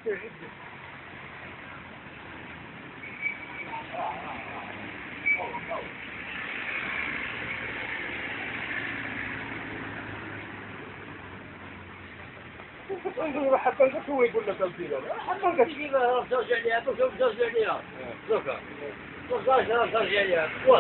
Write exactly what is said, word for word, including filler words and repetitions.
نقول حتى نقول هو يقول لك الفيلم حتى نقول تجيبها ترجع ليها ترجع ليها. شكرا. ترجع ليها.